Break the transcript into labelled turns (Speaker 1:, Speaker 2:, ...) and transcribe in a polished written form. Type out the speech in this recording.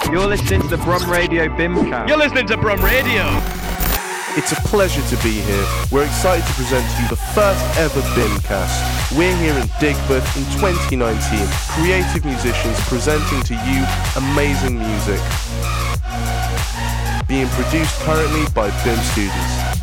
Speaker 1: You're listening to the Brum Radio BIMMcast.
Speaker 2: You're listening to Brum Radio.
Speaker 3: It's a pleasure to be here. We're excited to present to you the first ever BIMMcast. We're here in Digbeth in 2019, creative musicians presenting to you amazing music. Being produced currently by BIMM students.